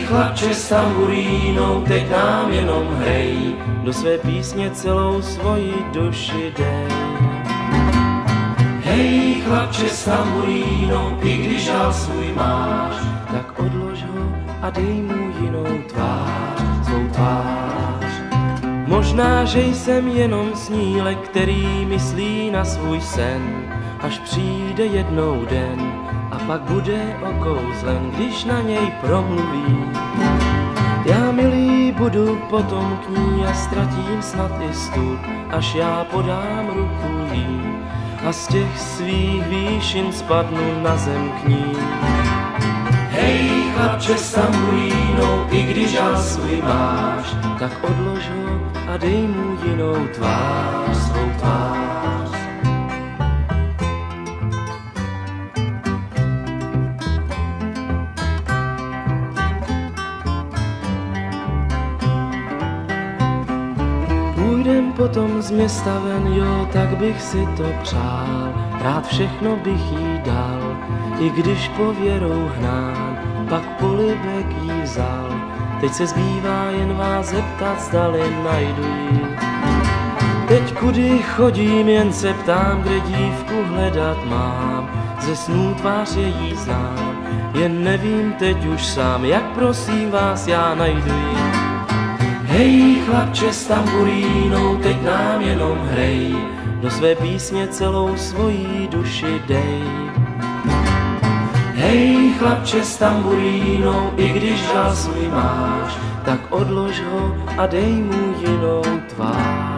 chlapče s tamburínou, teď nám jenom hrej, do své písně celou svoji duši dej. Hej, chlapče s tamburínou, i když žal svůj máš, tak odlož ho a dej mu jinou tvář, svou tvář. Možná, že jsem jenom snílek, který myslí na svůj sen, až přijde jednou den a pak bude okouzlen, když na něj promluví. Já milý budu potom k ní a ztratím snad i stud, až já podám ruku jí a z těch svých výšin spadnu na zem k ní. Hej, chlapče s tamburínou, i když žal svůj máš, tak odlož ho a dej mu jinou tvář, svou tvář. Půjdem potom z města ven, jo, tak bych si to přál, rád všechno bych jí dal, i když pověrou hnán, pak polibek jí vzal. Teď se zbývá jen vás zeptat, zdali najdu jí. Teď kudy chodím, jen se ptám, kde dívku hledat mám, ze snů tvář její znám, jen nevím teď už sám, jak prosím vás já najdu jí. Hej, chlapče s tamburínou, teď nám jenom hrej, do své písně celou svojí duši dej. Hej, chlapče s tamburínou, i když žal svůj máš, tak odlož ho a dej mu jinou tvář.